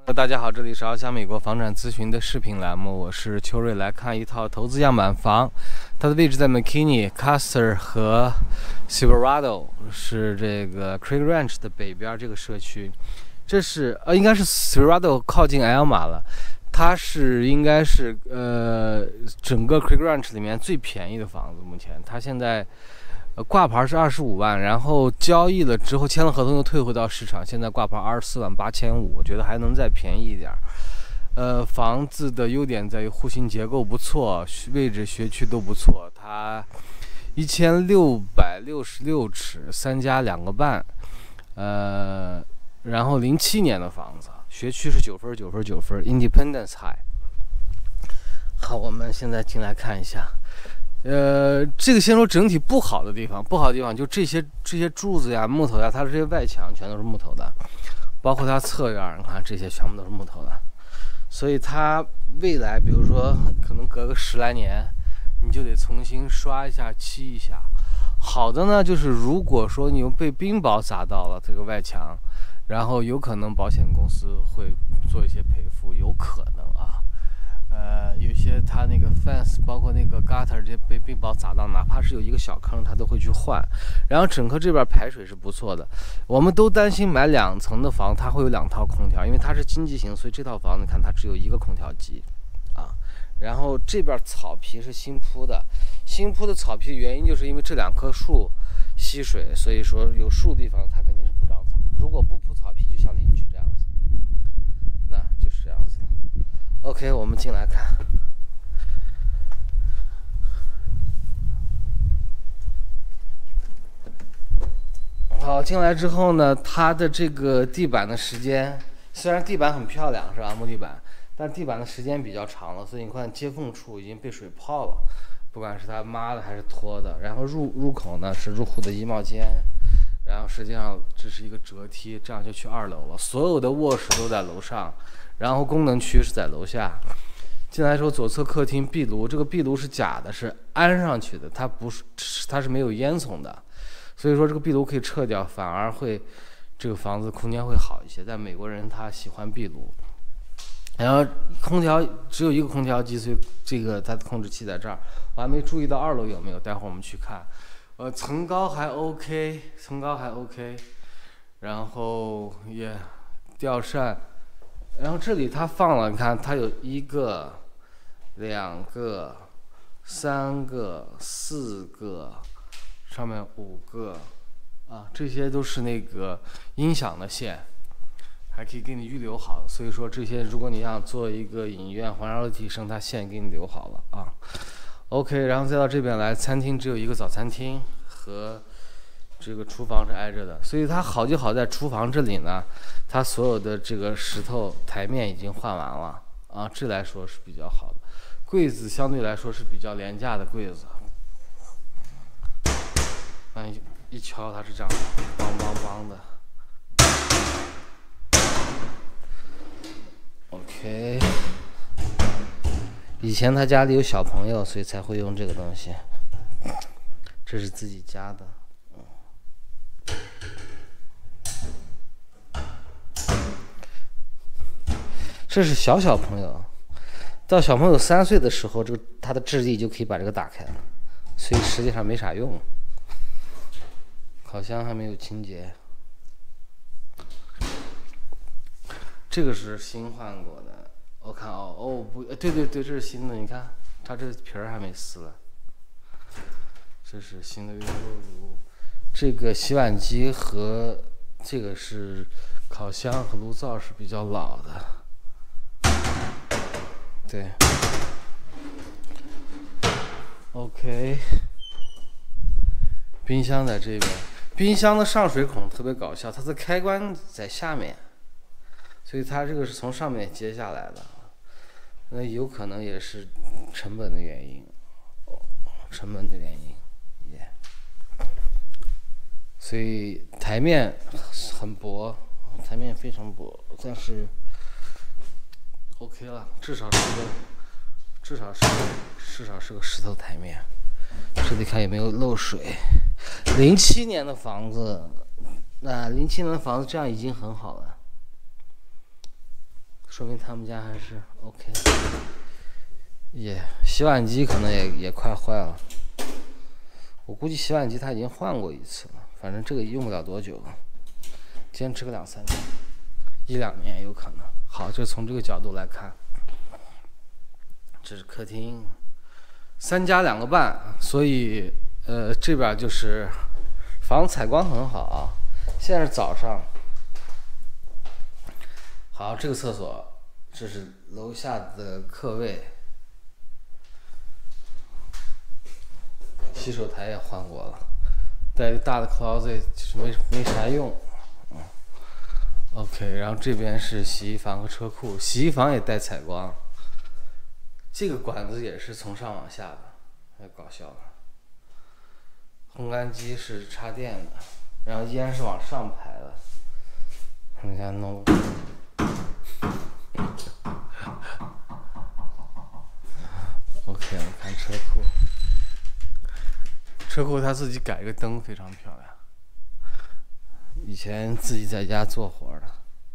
大家好，这里是翱翔美国房产咨询的视频栏目，我是邱瑞，来看一套投资样板房，它的位置在 McKinney、Custer 和 Silverado， 是这个 Creek Ranch 的北边这个社区。这是应该是 Silverado 靠近 Alma 了，它是应该是整个 Creek Ranch 里面最便宜的房子，目前它现在挂牌是25万，然后交易了之后签了合同又退回到市场，现在挂牌24万8500，我觉得还能再便宜一点。房子的优点在于户型结构不错，位置学区都不错。它1666尺，3家2个半，然后07年的房子，学区是9分9分9分 ，Independence High。好，我们现在进来看一下。这个先说整体不好的地方，就这些柱子呀、木头呀，它的这些外墙全都是木头的，包括它侧院，你看这些全部都是木头的，所以它未来比如说可能隔个10来年，你就得重新刷一下、漆一下。好的呢，就是如果说你被冰雹砸到了这个外墙，然后有可能保险公司会做一些赔付，有可能啊。有些它那个 fence 包括那个 gutter 这些被冰雹砸到，哪怕是有一个小坑，它都会去换。然后整个这边排水是不错的。我们都担心买2层的房，它会有2套空调，因为它是经济型，所以这套房你看它只有1个空调机啊。然后这边草皮是新铺的草皮原因就是因为这2棵树吸水，所以说有树的地方它肯定是不长草。如果不铺草皮，就像邻居这样子，那就是这样子的。OK， 我们进来看。好，进来之后呢，它的这个地板的时间，虽然地板很漂亮，是吧？木地板，但地板的时间比较长了，所以你看接缝处已经被水泡了，不管是它抹的还是拖的。然后入口呢是入户的衣帽间，然后实际上这是一个折梯，这样就去2楼了。所有的卧室都在楼上，然后功能区是在楼下。进来之后，左侧客厅壁炉，这个壁炉是假的，是安上去的，它不是，它是没有烟囱的，所以说这个壁炉可以撤掉，反而会这个房子空间会好一些。但美国人他喜欢壁炉，然后空调只有1个空调机，所以这个它的控制器在这儿。我还没注意到2楼有没有，待会儿我们去看。层高还 OK， 然后也吊扇。然后这里它放了，你看它有1个、2个、3个、4个，上面5个啊，这些都是那个音响的线，还可以给你预留好。所以说这些如果你想做一个影院环绕立体声，它线给你留好了啊。OK， 然后再到这边来，餐厅只有1个早餐厅和这个厨房是挨着的，所以它好就好在厨房这里呢，它所有的这个石头台面已经换完了啊，这来说是比较好的。柜子相对来说是比较廉价的柜子，一敲它是这样，梆梆梆的。OK， 以前他家里有小朋友，所以才会用这个东西，这是自己家的。这是小朋友，到小朋友3岁的时候，这个他的智力就可以把这个打开了，所以实际上没啥用。烤箱还没有清洁，这个是新换过的。我看不对，这是新的，你看它这皮儿还没撕了。这是新的微波炉，这个洗碗机和这个是烤箱和炉灶是比较老的。对 ，OK， 冰箱在这边，冰箱的上水孔特别搞笑，它的开关在下面，所以它这个是从上面接下来的，那有可能也是成本的原因，所以台面很薄，台面非常薄，但是 OK 了，至少是个石头台面。这里看有没有漏水。07年的房子，07年的房子这样已经很好了。 说明他们家还是 OK。洗碗机可能也快坏了，我估计洗碗机他已经换过一次了，反正这个用不了多久，坚持个2、3年，1、2年有可能。好，就从这个角度来看，这是客厅，3加2个半，所以这边就是房子采光很好啊。现在是早上。好，这个厕所，这是楼下的客位，洗手台也换过了，带一个大的 closet 就是没啥用。OK， 然后这边是洗衣房和车库，洗衣房也带采光，这个管子也是从上往下的，太搞笑了。烘干机是插电的，然后烟是往上排的，人家弄。OK， 我看车库，车库他自己改个灯非常漂亮，以前自己在家做活的。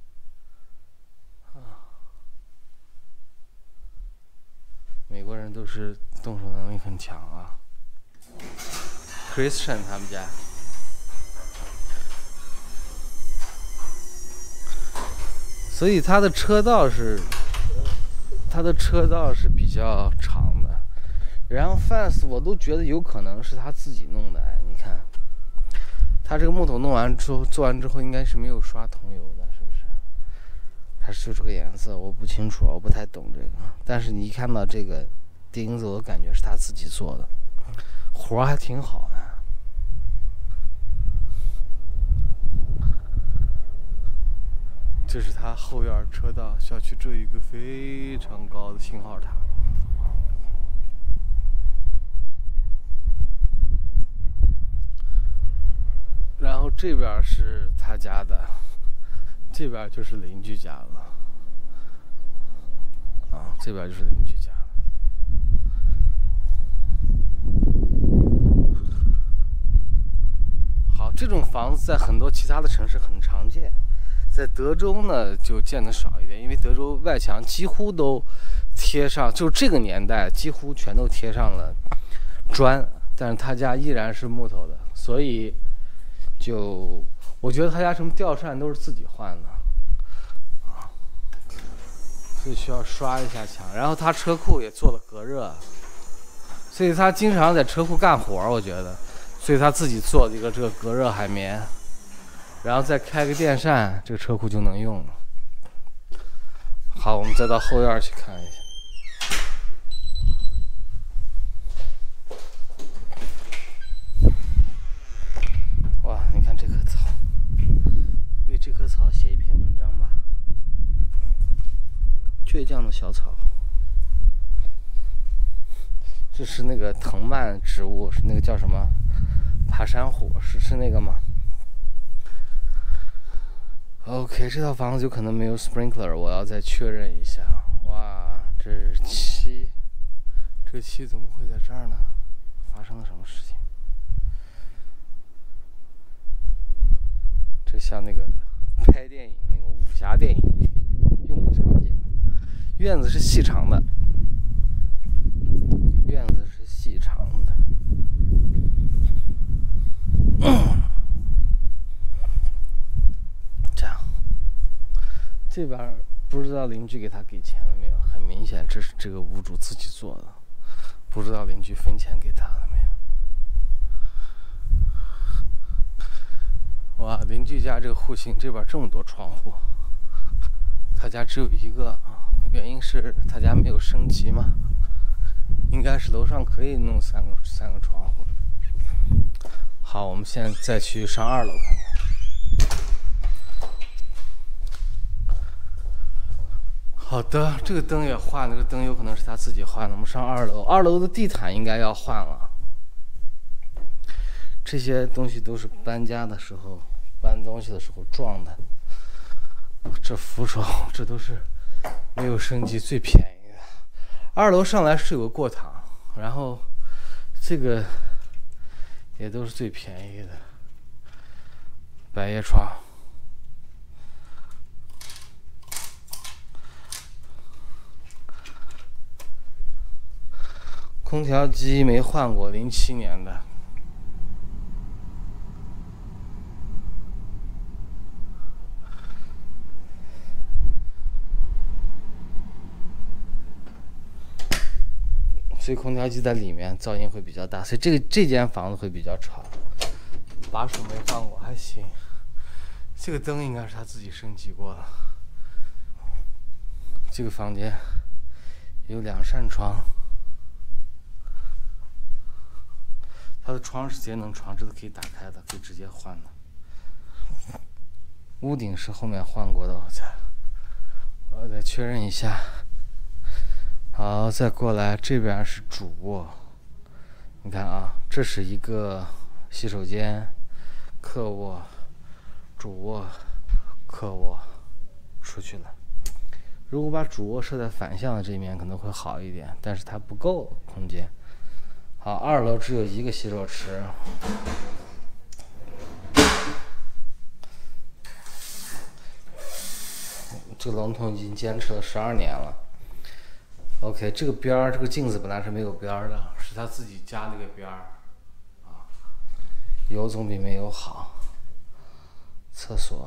美国人都是动手能力很强啊。Christian 他们家，所以他的车道是比较长的，然后 fence 我都觉得有可能是他自己弄的。你看，他这个木头弄完之后，做完之后应该是没有刷桐油的，是不是？还是就这个颜色，我不清楚，我不太懂这个。但是你一看到这个钉子，我感觉是他自己做的，活还挺好的。这是他后院车道，小区这有一个非常高的信号塔。然后这边是他家的，这边就是邻居家了。这边就是邻居家了。好，这种房子在很多其他的城市很常见。在德州呢，就见得少一点，因为德州外墙几乎都贴上，就这个年代几乎全都贴上了砖，但是他家依然是木头的，所以我觉得他家什么吊扇都是自己换的，所以需要刷一下墙。然后他车库也做了隔热，所以他经常在车库干活，我觉得，所以他自己做了一个这个隔热海绵。然后再开个电扇，这个车库就能用了。好，我们再到后院去看一下。哇，你看这棵草，为这棵草写一篇文章吧。倔强的小草，这是那个藤蔓植物，是那个叫什么？爬山虎，是那个吗？OK， 这套房子有可能没有 sprinkler， 我要再确认一下。哇，这是漆，这个漆怎么会在这儿呢？发生了什么事情？这像那个拍电影那个武侠电影用的场景。院子是细长的，院子是细长的。这边不知道邻居给他给钱了没有，很明显这是这个屋主自己做的，不知道邻居分钱给他了没有。哇，邻居家这个户型这边这么多窗户，他家只有一个，原因是他家没有升级嘛，应该是楼上可以弄三个窗户。好，我们现在再去上2楼看看。好的，这个灯也换了，这个灯有可能是他自己换的。我们上2楼，2楼的地毯应该要换了。这些东西都是搬家的时候、搬东西的时候撞的。这扶手，这都是没有升级最便宜的。2楼上来是有个过堂，然后这个也都是最便宜的。百叶窗。 空调机没换过，07年的。所以空调机在里面噪音会比较大，所以这间房子会比较吵。把手没换过，还行。这个灯应该是他自己升级过的。这个房间有2扇窗，它的窗是节能窗，这个可以打开的，可以直接换的。屋顶是后面换过的，我再确认一下。好，再过来这边是主卧，你看啊，这是一个洗手间、客卧、主卧、客卧，出去了。如果把主卧设在反向的这面可能会好一点，但是它不够空间。好，2楼只有一个洗手池。这个龙头已经坚持了12年了。OK， 这个边儿，这个镜子本来是没有边儿的，是他自己加了个边儿，啊，有总比没有好。厕所，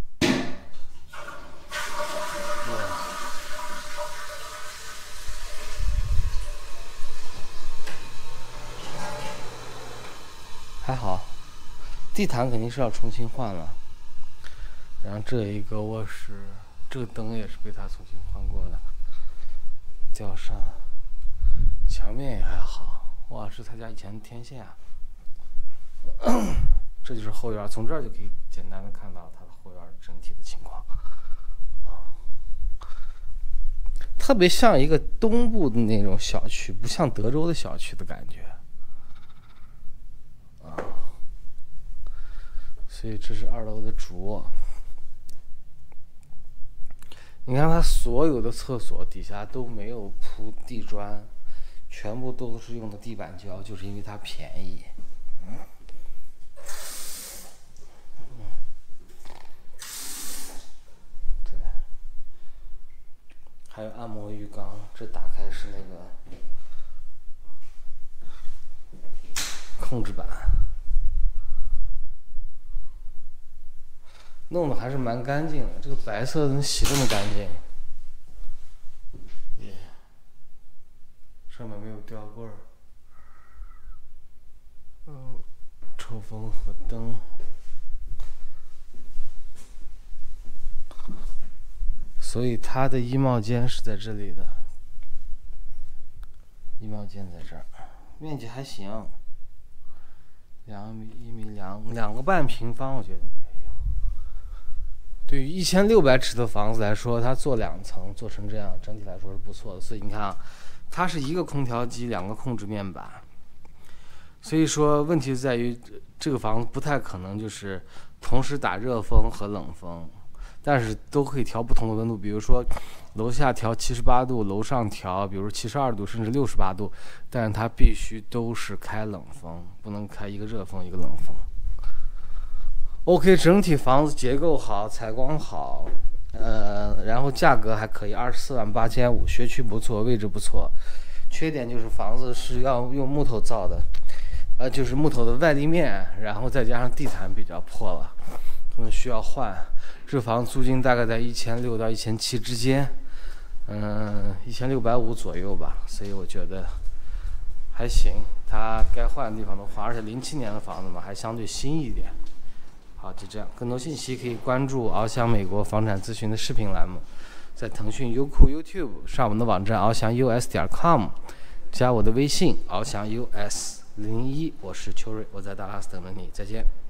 还好，地毯肯定是要重新换了。然后这一个卧室，这个灯也是被他重新换过的。吊扇，墙面也还好。哇，是他家以前的天线啊。这就是后院，从这儿就可以简单的看到它的后院整体的情况。特别像一个东部的那种小区，不像德州的小区的感觉。所以这是2楼的主卧。你看它所有的厕所底下都没有铺地砖，全部都是用的地板胶，就是因为它便宜。对，还有按摩浴缸，这打开是那个控制板，弄得还是蛮干净的。这个白色怎么洗这么干净？上面没有吊柜儿。抽风和灯。所以它的衣帽间是在这里的。衣帽间在这儿，面积还行。1米2个半平方，我觉得。对于1600尺的房子来说，它做2层做成这样，整体来说是不错的。所以你看啊，它是一个空调机，2个控制面板。所以说问题在于这个房子不太可能就是同时打热风和冷风，但是都可以调不同的温度。比如说楼下调78度，楼上调比如72度甚至68度，但是它必须都是开冷风，不能开一个热风一个冷风。OK， 整体房子结构好，采光好，然后价格还可以，24.85万，学区不错，位置不错。缺点就是房子是要用木头造的，就是木头的外立面，然后再加上地毯比较破了，需要换。这房租金大概在1600到1700之间，1650左右吧，所以我觉得还行。它该换的地方都换，而且07年的房子嘛，还相对新一点。好，就这样。更多信息可以关注翱翔美国房产咨询的视频栏目，在腾讯、优酷、YouTube 上我们的网站翱翔 US.com， 加我的微信翱翔 US01，我是邱瑞，我在达拉斯等着你，再见。